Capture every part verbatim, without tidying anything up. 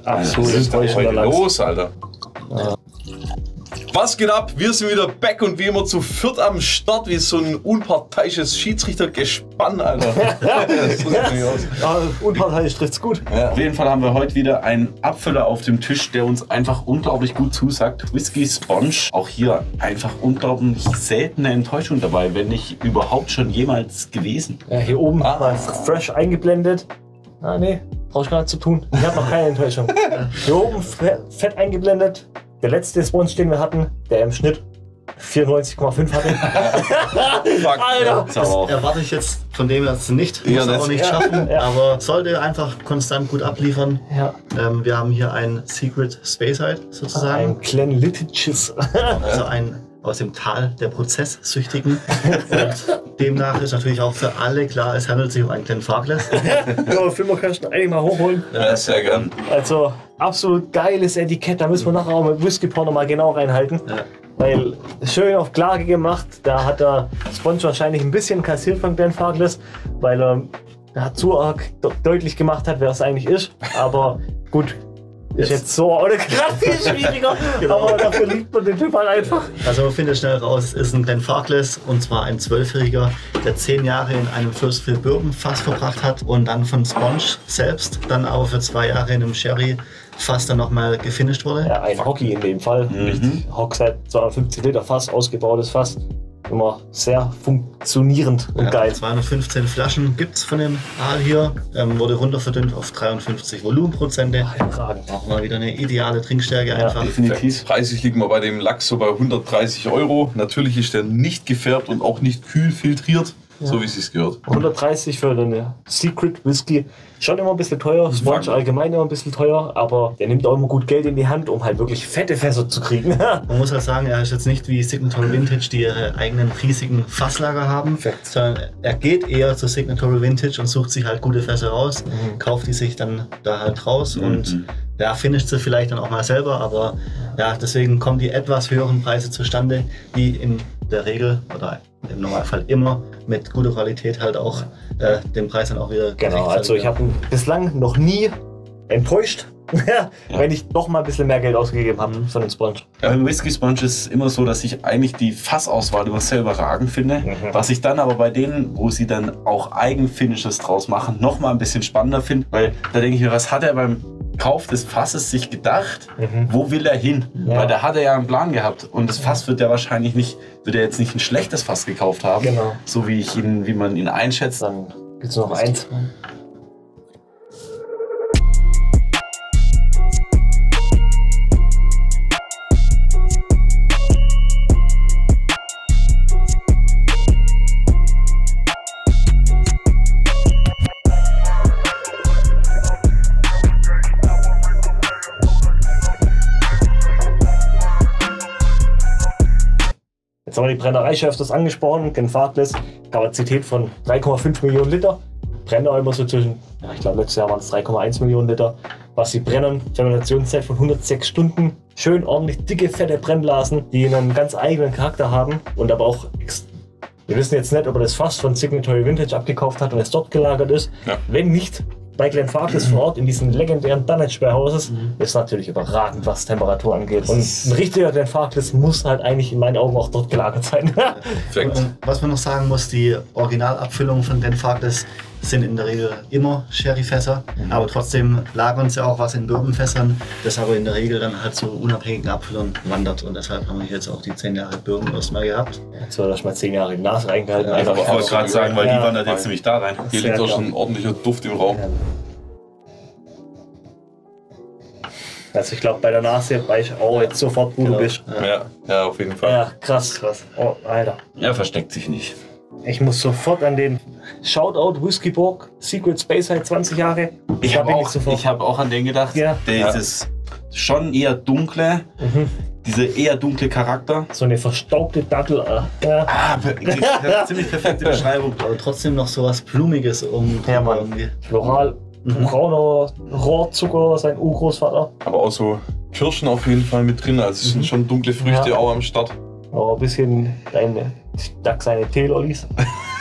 absolut Was ist da heute los, Alter? Ja. Was geht ab? Wir sind wieder back und wie immer zu viert am Start, wie so ein unparteiisches Schiedsrichtergespann, Alter. Das drückt mich aus. Ja, unparteiisch trifft's gut. Ja. Auf jeden Fall haben wir heute wieder einen Abfüller auf dem Tisch, der uns einfach unglaublich gut zusagt. Whisky Sponge. Auch hier einfach unglaublich seltene Enttäuschung dabei, wenn nicht überhaupt schon jemals gewesen. Ja, hier oben ah. mal fresh eingeblendet. Ah, nee, brauch ich gar nicht zu tun. Ich habe noch keine Enttäuschung. Hier oben fett eingeblendet. Der letzte Sponge, den wir hatten, der im Schnitt vierundneunzig Komma fünf hatte. Fuck. Alter! Das erwarte ich jetzt von dem jetzt nicht. Muss ja, auch nicht ja. schaffen, ja. aber sollte einfach konstant gut abliefern. Ja. Ähm, wir haben hier ein Secret Speyside sozusagen. Ein Glenliddich. Also ein aus dem Tal der Prozesssüchtigen. Und demnach ist natürlich auch für alle klar, es handelt sich um einen Glenfarclas. Ja, Filmer kannst du eigentlich mal hochholen. Ja, sehr gern. Also absolut geiles Etikett, da müssen wir nachher auch mit Whisky Porter mal genau reinhalten. Ja. Weil schön auf Klage gemacht, da hat der Sponge wahrscheinlich ein bisschen kassiert von Glenfarclas, weil er, er zu arg deutlich gemacht hat, wer es eigentlich ist. Aber gut. Ist jetzt so oder gerade viel schwieriger, genau. Aber dafür liebt man den Typ halt einfach. Also man findet schnell raus, es ist ein Glenfarclas und zwar ein zwölfjähriger, der zehn Jahre in einem First Fill Bourbon Fass verbracht hat und dann von Sponge selbst, dann aber für zwei Jahre in einem Sherry Fass dann nochmal gefinisht wurde. Ja, ein Hockey in dem Fall. Mhm. Hogshead, zweihundertfünfzig Liter Fass, ausgebautes Fass. Immer sehr funktionierend und ja, geil. zweihundertfünfzehn Flaschen gibt es von dem Aal hier. Ähm, wurde runterverdünnt auf dreiundfünfzig Volumenprozente. Auch mal wieder eine ideale Trinkstärke ja, einfach. Definitiv. Preislich liegen wir bei dem Lachs so bei hundertdreißig Euro. Natürlich ist der nicht gefärbt und auch nicht kühl filtriert. Ja. So wie es sich gehört. hundertdreißig für den Secret Whisky. Schon immer ein bisschen teuer, Sponge allgemein immer ein bisschen teuer, aber der nimmt auch immer gut Geld in die Hand, um halt wirklich fette Fässer zu kriegen. Man muss halt sagen, er ist jetzt nicht wie Signatory Vintage, die ihre eigenen riesigen Fasslager haben, Perfekt. sondern er geht eher zu Signatory Vintage und sucht sich halt gute Fässer raus, mhm. kauft die sich dann da halt raus mhm. und ja, finisht sie vielleicht dann auch mal selber, aber ja, deswegen kommen die etwas höheren Preise zustande, die in der Regel oder im Normalfall immer mit guter Qualität halt auch äh, den Preis dann auch wieder genau, also ich habe bislang noch nie enttäuscht, ja. wenn ich doch mal ein bisschen mehr Geld ausgegeben habe von dem Sponge. Ja, beim Whisky Sponge ist es immer so, dass ich eigentlich die Fassauswahl immer sehr überragend finde. Mhm. Was ich dann aber bei denen, wo sie dann auch Eigenfinishes draus machen, noch mal ein bisschen spannender finde, weil da denke ich mir, was hat er beim Kauf des Fasses sich gedacht, mhm. wo will er hin? Ja. Weil da hat er ja einen Plan gehabt und das Fass wird er wahrscheinlich nicht, wird er jetzt nicht ein schlechtes Fass gekauft haben, genau. so wie ich ihn, wie man ihn einschätzt. Dann gibt es noch eins. Jetzt haben wir die Brennerei schon öfters angesprochen, Glenfarclas, Kapazität von drei Komma fünf Millionen Liter. Brennen auch immer so zwischen, ja, ich glaube letztes Jahr waren es drei Komma eins Millionen Liter. Was sie brennen, Fermentationszeit von hundertsechs Stunden. Schön ordentlich dicke, fette Brennblasen, die einen ganz eigenen Charakter haben und aber auch, wir wissen jetzt nicht, ob er das Fass von Signatory Vintage abgekauft hat und es dort gelagert ist. Ja. Wenn nicht, bei Glenfarclas mhm. vor Ort in diesen legendären Dunwich Warehouses mhm. ist natürlich überragend, was Temperatur angeht. Und ein richtiger Glenfarclas muss halt eigentlich in meinen Augen auch dort gelagert sein. Und was man noch sagen muss, die Originalabfüllungen von Glenfarclas sind in der Regel immer Sherryfässer, mhm. aber trotzdem lagern sie auch was in Bourbonfässern, das aber in der Regel dann halt zu unabhängigen Abfüllern wandert und deshalb haben wir jetzt auch die zehn Jahre Bourbon erstmal gehabt. Jetzt wird erstmal zehn Jahre in die Nase reingehalten. Ja, ich wollte gerade sagen, weil ja. die wandert jetzt nämlich da rein. Hier liegt auch schon ein ordentlicher Duft im Raum. Also ich glaube bei der Nase weiß ich auch jetzt sofort, wo genau. du bist. Ja, ja, auf jeden Fall. Ja, krass, krass. Oh, Alter. Er versteckt sich nicht. Ich muss sofort an den Shoutout Whiskyborg Secret Speyside zwanzig Jahre. Ich habe auch, hab auch an den gedacht. Ja. Dieses ja. schon eher dunkle, mhm. dieser eher dunkle Charakter. So eine verstaubte Dattel. Ja. Ah, ziemlich perfekte Beschreibung. Aber trotzdem noch so was Blumiges um. Ja, Mann. Floral. Mhm. Brauner Rohrzucker, sein Urgroßvater. Aber auch so Kirschen auf jeden Fall mit drin. Also es sind mhm. schon dunkle Früchte ja. auch am Start. Aber ein bisschen deine, ich sag seine Teelollis.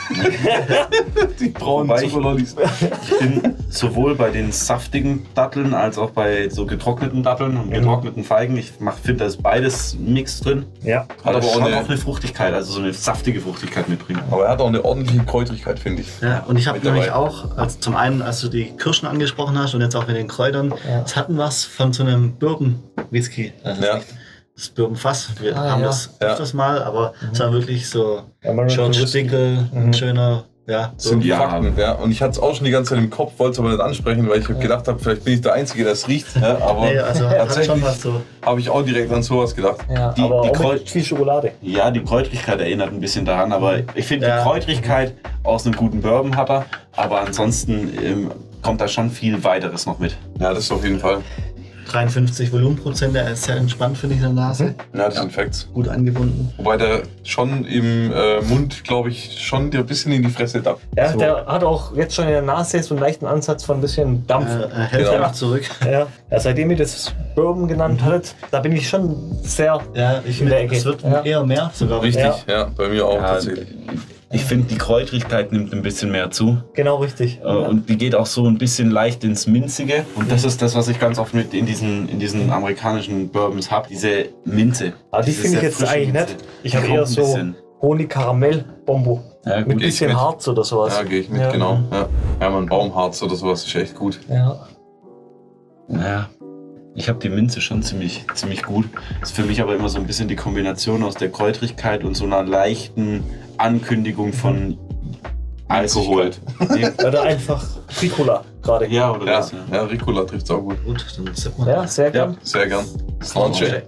Die braunen Wobei ich- Zuckerlollis. Ich bin sowohl bei den saftigen Datteln als auch bei so getrockneten Datteln und getrockneten Feigen. Ich finde, da ist beides Mix drin. Ja. Hat Aber aber auch schon eine, auch eine Fruchtigkeit, also so eine saftige Fruchtigkeit mitbringen. aber er hat auch eine ordentliche Kräutrigkeit, finde ich. Ja, und ich habe Mit dabei. nämlich auch, also zum einen, als du die Kirschen angesprochen hast und jetzt auch mit den Kräutern, Ja. es hatten was von so einem Bourbon-Whisky. Also Ja. das Bourbon-Fass. Wir Ah, haben ja. das Ja. öfters mal, aber es war wirklich so American George Whisky. Dickel, Mhm. ein schöner, ja, Das sind die Ja. Fakten, ja. Und ich hatte es auch schon die ganze Zeit im Kopf, wollte es aber nicht ansprechen, weil ich gedacht habe, vielleicht bin ich der Einzige, der es riecht. Ja, aber Nee, also hat schon tatsächlich was so. habe ich auch direkt an sowas gedacht. Ja, Die- aber die auch Kräut- mit viel Schokolade. Ja, die Kräutrigkeit erinnert ein bisschen daran, aber ich finde, Ja. die Kräutrigkeit aus einem guten Bourbon hat er, aber ansonsten ähm, kommt da schon viel weiteres noch mit. Ja, das ist auf jeden Fall. dreiundfünfzig Volumenprozent, der ist sehr entspannt, finde ich, in der Nase. Ja, das sind Facts. Gut angebunden. Wobei der schon im äh, Mund, glaube ich, schon dir ein bisschen in die Fresse darf. Ja, So. der hat auch jetzt schon in der Nase so einen leichten Ansatz von ein bisschen Dampf. Äh, er hält Genau. ja noch zurück. Ja. Ja, seitdem ihr das Bourbon genannt hattet, da bin ich schon sehr. Ja, ich In der finde, Ecke. es wird Ja. eher mehr sogar. Richtig, Ja. ja, bei mir auch Ja, tatsächlich. ich finde, die Kräutrigkeit nimmt ein bisschen mehr zu. Genau richtig. Äh, Und die geht auch so ein bisschen leicht ins Minzige. Und das ist das, was ich ganz oft mit in diesen, in diesen amerikanischen Bourbons habe. Diese Minze. Aber die Diese finde ich sehr jetzt frische eigentlich Minze. nicht. Ich Die habe kommt eher ein so bisschen. Honig-Karamell-Bombo. Ja, Mit gut. ein bisschen mit. Harz oder sowas. Ja, gehe ich mit, Ja. genau. Ja. ja, man Baumharz oder sowas ist echt gut. Ja. Naja, ich habe die Minze schon ziemlich, ziemlich gut. Ist für mich aber immer so ein bisschen die Kombination aus der Kräutrigkeit und so einer leichten Ankündigung von Alkohol. Nee, Oder einfach Ricola gerade. ja, oder Ja, das. Ja. ja, Ricola trifft es auch gut. Gut, dann sippen wir Ja, das. sehr gern. Sehr gern. Slanche.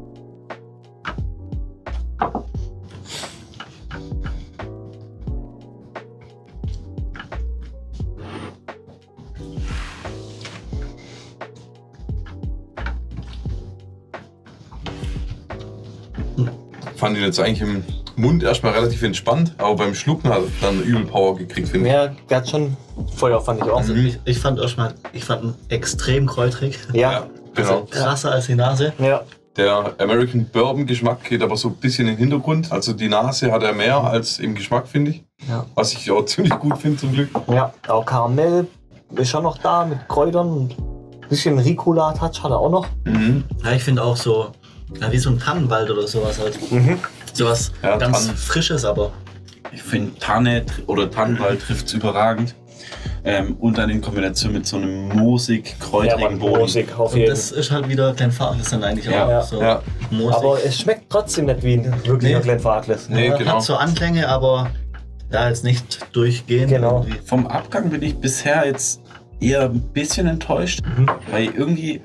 Fand ihn jetzt eigentlich im Mund erstmal relativ entspannt, aber beim Schlucken hat er dann übel Power gekriegt, finde ich. Ja, der hat schon Feuer, fand ich auch. Also ich, ich fand erstmal, ich fand ihn extrem kräutrig. Ja, Ja, genau. Krasser als die Nase. ja. Der American Bourbon Geschmack geht aber so ein bisschen in den Hintergrund. Also die Nase hat er mehr als im Geschmack, finde ich. Ja. Was ich auch ziemlich gut finde zum Glück. Ja, auch Karamell ist schon noch da mit Kräutern und ein bisschen Ricola-Touch hat er auch noch. Mhm. Ja, ich finde auch so, ja, wie so ein Tannenwald oder sowas halt. Mhm. Sowas Ja, ganz Tannen. Frisches, aber Ich finde Tanne tr- oder Tannenwald trifft es überragend. Ähm, und dann in Kombination mit so einem moosig, Ja, kräutrigen man, Boden. Musik auf und jeden das ist halt wieder Glenfarclas dann eigentlich Ja, auch. ja, so ja. moosig. Aber es schmeckt trotzdem nicht wie ein wirklicher Nee. Glenfarclas. Nee, ja, genau. Hat so Anklänge, aber ja, jetzt nicht durchgehend. Genau. irgendwie. Vom Abgang bin ich bisher jetzt eher ein bisschen enttäuscht, Mhm. weil irgendwie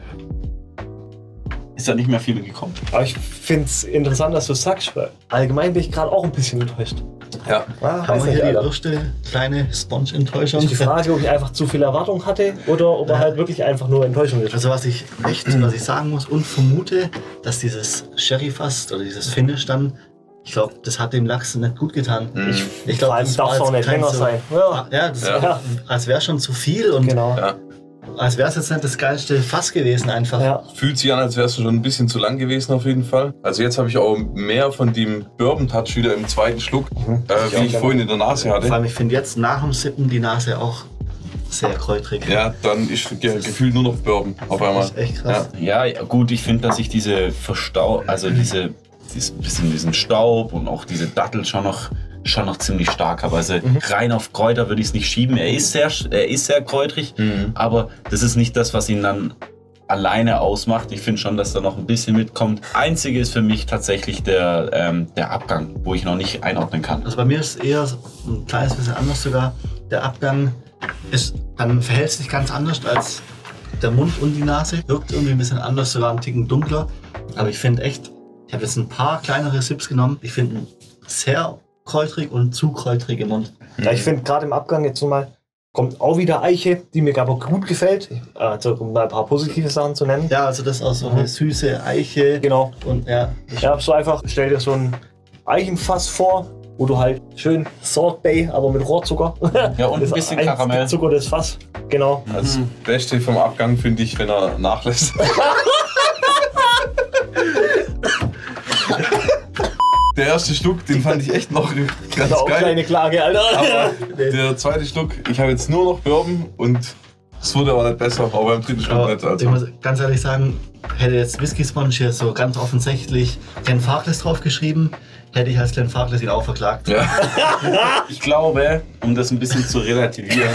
ist da nicht mehr viel gekommen. Aber ich finde es interessant, dass du es sagst, weil allgemein bin ich gerade auch ein bisschen enttäuscht. Ja. Ah, Haben weiß wir nicht hier die jeder. erste kleine Sponge-Enttäuschung? Ist die Frage, ob ich einfach zu viel Erwartung hatte oder ob er Ja. halt wirklich einfach nur Enttäuschung ist. Also was ich echt, was ich sagen muss und vermute, dass dieses Sherry-Fass oder dieses Finish dann, ich glaube, das hat dem Lachs nicht gut getan. Mhm. Ich, Ich glaube, vor allem das darf war es auch jetzt nicht kein länger so- sein. Ja, Ja, das Ja. War, als wäre schon zu viel und genau. Ja. als wäre es jetzt nicht das geilste Fass gewesen einfach. Ja. Fühlt sich an, als wärst du schon ein bisschen zu lang gewesen auf jeden Fall. Also jetzt habe ich auch mehr von dem Bourbon-Touch wieder im zweiten Schluck, Mhm. äh, wie ich gerne. vorhin in der Nase Vor hatte. allem, ich finde jetzt nach dem Sippen die Nase auch sehr kräutrig. Ja, dann ist ge gefühlt nur noch Bourbon auf einmal. Das ist echt krass. Ja, ja, gut, ich finde, dass ich diese Verstau, also diese, dieses bisschen diesen Staub und auch diese Dattel schon noch, schon noch ziemlich stark habe. Also rein auf Kräuter würde ich es nicht schieben. Er ist sehr, er ist sehr kräutrig, Mhm. aber das ist nicht das, was ihn dann alleine ausmacht. Ich finde schon, dass da noch ein bisschen mitkommt. Einzige ist für mich tatsächlich der, ähm, der Abgang, wo ich noch nicht einordnen kann. Also bei mir ist eher ein kleines bisschen anders sogar. Der Abgang ist, dann verhält sich ganz anders als der Mund und die Nase. Wirkt irgendwie ein bisschen anders, sogar ein Ticken dunkler. Aber ich finde echt, ich habe jetzt ein paar kleinere Sips genommen. Ich finde ihn sehr kräutrig und zu kräutrig im Mund. Ja, ich finde gerade im Abgang jetzt nochmal kommt auch wieder Eiche, die mir aber gut gefällt. Also um mal ein paar positive Sachen zu nennen. Ja, also das ist auch so eine süße Eiche. Genau. Und ja, Ja, so einfach, stell dir so ein Eichenfass vor, wo du halt schön Salt Bay, aber mit Rohrzucker. Ja, und ein Das bisschen ein Karamell. Zucker das Fass. Genau. Das Beste vom Abgang finde ich, wenn er nachlässt. Der erste Schluck, den fand ich echt noch ganz Das ist auch geil. kleine Klage, Alter. Aber der zweite Schluck, ich habe jetzt nur noch Bourbon und es wurde aber nicht besser, aber beim dritten Schluck Aber nicht. ich Also. muss ganz ehrlich sagen, hätte jetzt Whisky Sponge hier so ganz offensichtlich Glenfarclas draufgeschrieben, hätte ich als Glenfarclas ihn auch verklagt. Ja. Ich glaube, um das ein bisschen zu relativieren,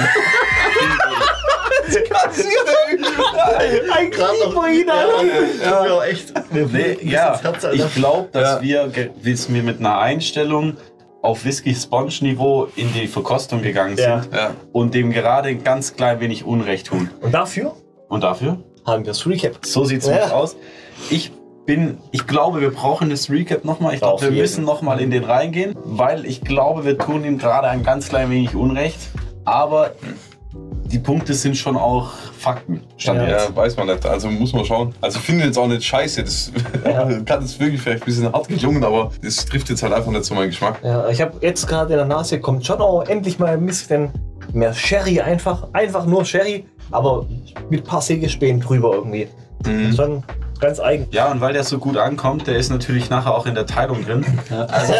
Ein Krieg vor ihnen, Alter. Ja, ja, echt. Mir nee, blutet ein ja, bisschen das Herz, Alter. ich glaube, dass Ja. wir, ge- wie es mir mit einer Einstellung auf Whisky-Sponge-Niveau in die Verkostung gegangen sind Ja. Ja. und dem gerade ein ganz klein wenig Unrecht tun. Und dafür Und dafür? haben wir das Recap. So sieht es Ja. nämlich aus. Ich bin, ich glaube, wir brauchen das Recap nochmal. Ich glaube, Auf wir jeden. müssen nochmal in den reingehen, weil ich glaube, wir tun ihm gerade ein ganz klein wenig Unrecht. Aber die Punkte sind schon auch Fakten. Stand Ja. jetzt. Ja, weiß man nicht. Also muss man schauen. Also ich finde jetzt auch nicht scheiße. Das Ja. kann jetzt wirklich vielleicht ein bisschen hart gelungen, aber das trifft jetzt halt einfach nicht so meinen Geschmack. Ja, ich habe jetzt gerade in der Nase kommt schon auch endlich mal ein bisschen mehr Sherry einfach. Einfach nur Sherry, aber mit ein paar Sägespänen drüber irgendwie. Mhm. Schon ganz eigen. Ja, und weil der so gut ankommt, der ist natürlich nachher auch in der Teilung drin. Also,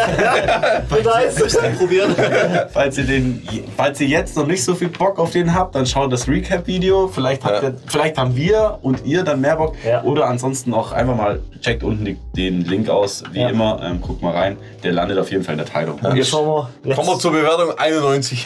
Nice. probieren. falls ihr, den, falls ihr jetzt noch nicht so viel Bock auf den habt, dann schaut das Recap-Video. Vielleicht, habt Ja. ihr, vielleicht haben wir und ihr dann mehr Bock. Ja. Oder ansonsten auch einfach mal checkt unten die, den Link aus. Wie Ja. immer, ähm, guckt mal rein. Der landet auf jeden Fall in der Teilung. Bevor wir, jetzt, Kommen wir zur Bewertung einundneunzig.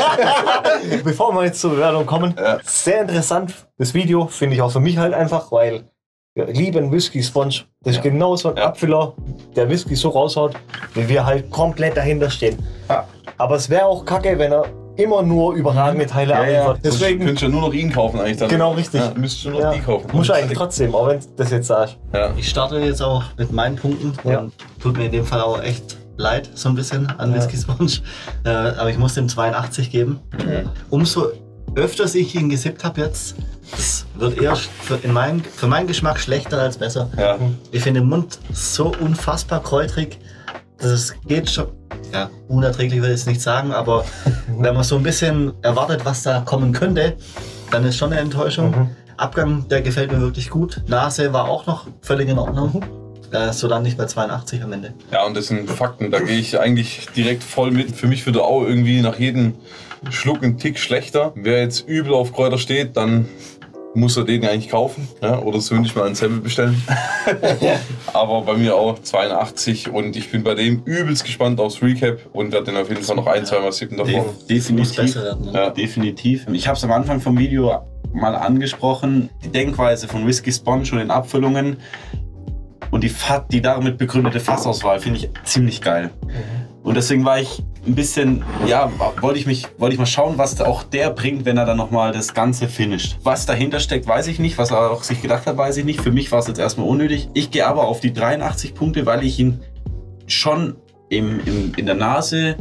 bevor wir jetzt zur Bewertung kommen, Ja. sehr interessant. Das Video finde ich auch für mich halt einfach, weil wir lieben Whisky Sponge. Das ist Ja. genau so ein Ja. Abfüller, der Whisky so raushaut, wie wir halt komplett dahinter stehen. Ja. Aber es wäre auch kacke, wenn er immer nur überragende Teile Ja, ja. abliefert. Deswegen, könntest du ja nur noch ihn kaufen eigentlich dann. genau richtig. Ja, müsstest du nur noch Ja. die kaufen. Muss eigentlich trotzdem, auch wenn du das jetzt sagst. Ja. Ich starte jetzt auch mit meinen Punkten Ja. und tut mir in dem Fall auch echt leid, so ein bisschen an Ja. Whisky Sponge. Äh, aber ich muss dem zweiundachtzig geben. Umso öfters ich ihn gesippt habe jetzt, das wird eher für, in mein, für meinen Geschmack schlechter als besser. Ja. Ich finde den Mund so unfassbar kräutrig, das geht schon. Ja, unerträglich will ich es nicht sagen, aber wenn man so ein bisschen erwartet, was da kommen könnte, dann ist schon eine Enttäuschung. Mhm. Abgang, der gefällt mir wirklich gut. Nase war auch noch völlig in Ordnung. Äh, so dann nicht bei zweiundachtzig am Ende. Ja, und das sind Fakten, da gehe ich eigentlich direkt voll mit. Für mich wird er auch irgendwie nach jedem Schluck ein Tick schlechter. Wer jetzt übel auf Kräuter steht, dann muss er den eigentlich kaufen. Ja, oder so nicht mal ein Sample bestellen. Aber bei mir auch zweiundachtzig und ich bin bei dem übelst gespannt aufs Recap und werde den auf jeden Fall noch ein, zwei Mal sippen davon. De Muss definitiv. besser werden. Ne? Ja, definitiv. Ich habe es am Anfang vom Video mal angesprochen. Die Denkweise von Whisky Sponge und den Abfüllungen und die, Fa- die damit begründete Fassauswahl finde ich ziemlich geil. Und deswegen war ich ein bisschen, ja, wollte ich mich, wollte ich mal schauen, was auch der bringt, wenn er dann nochmal das Ganze finisht. Was dahinter steckt, weiß ich nicht. Was er auch sich gedacht hat, weiß ich nicht. Für mich war es jetzt erstmal unnötig. Ich gehe aber auf die dreiundachtzig Punkte, weil ich ihn schon im, im, in der Nase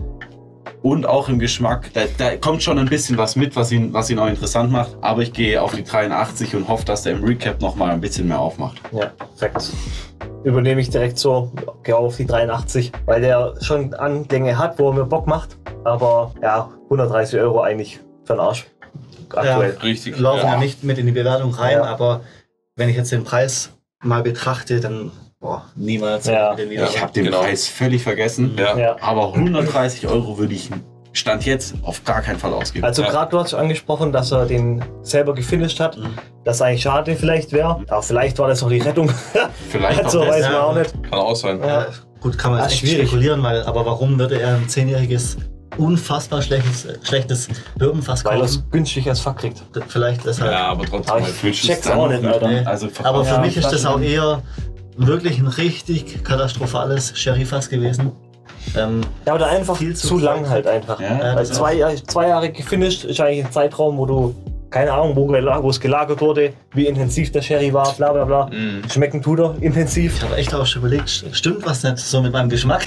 und auch im Geschmack, da, da kommt schon ein bisschen was mit, was ihn, was ihn auch interessant macht. Aber ich gehe auf die dreiundachtzig und hoffe, dass der im Recap nochmal ein bisschen mehr aufmacht. Ja, perfekt. Übernehme ich direkt so, gehe auf die dreiundachtzig, weil der schon Anklänge hat, wo er mir Bock macht. Aber ja, hundertdreißig Euro eigentlich für den Arsch. Aktuell. Richtig. Laufen ja Ja. nicht mit in die Bewertung rein, Ja. aber wenn ich jetzt den Preis mal betrachte, dann boah, niemals Ja. mit in die Ich Bewertung. habe den Genau. Preis völlig vergessen. Ja. Ja. Aber hundertdreißig Euro würde ich Stand jetzt auf gar keinen Fall ausgeben. Also Ja. gerade du hast angesprochen, dass er den selber gefinisht hat. Mhm. Das eigentlich schade vielleicht wäre. Aber vielleicht war das noch die Rettung. Vielleicht Also auch weiß das. man auch nicht. Kann auch sein. Ja. Ja, gut, kann man Ah, jetzt echt schwierig. spekulieren, weil, aber warum würde er ein zehnjähriges, unfassbar schlechtes, schlechtes Birkenfass Weil er es kaufen? günstig als Fuck kriegt. Vielleicht deshalb. Ja, aber trotzdem. Aber halt. ich Wünschst check's es dann auch noch nicht, mit? Alter. Nee. Also Aber für Ja, mich ist das auch Flaschen. eher wirklich ein richtig katastrophales Sherryfass gewesen. Ähm, Ja, oder einfach Viel zu zu lang voll. halt einfach. Ja, Ja, Weil das zwei, Jahre- zwei Jahre gefinisht ist eigentlich ein Zeitraum, wo du, keine Ahnung, wo, gela- wo es gelagert wurde, wie intensiv der Sherry war, bla bla bla. Mhm. Schmecken tut er intensiv. ich habe echt auch schon überlegt, stimmt was nicht so mit meinem Geschmack?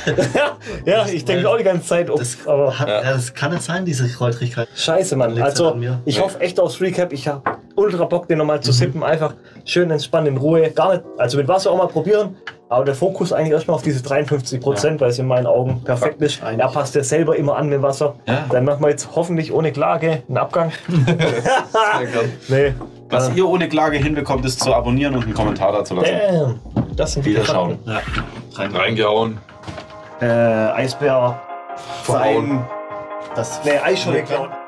Ja, ich denke auch die ganze Zeit, ob, Das, aber hat, Ja. ja, das kann nicht sein, diese Kräutrigkeit. scheiße, Mann. Liegt's Also, halt an mir? ich Nee. hoffe echt aufs Recap. Ich habe ultra Bock, den nochmal Mhm. zu sippen. Einfach schön entspannt in Ruhe. Gar nicht, also mit Wasser auch mal probieren. Aber der Fokus eigentlich erstmal auf diese dreiundfünfzig Prozent, weil es in meinen Augen perfekt ist. Eigentlich. Er passt ja selber immer an mit Wasser. Ja. Dann machen wir jetzt hoffentlich ohne Klage einen Abgang. Sehr gern. Nee. Was Äh, ihr ohne Klage hinbekommt, ist zu abonnieren und einen Kommentar dazu lassen. Damn. Das sind die Wiederschauen. Fakten. Ja, rein. Reingehauen. äh, Eisbär, Verhauen. sein, Das nee, Eisscholle klauen.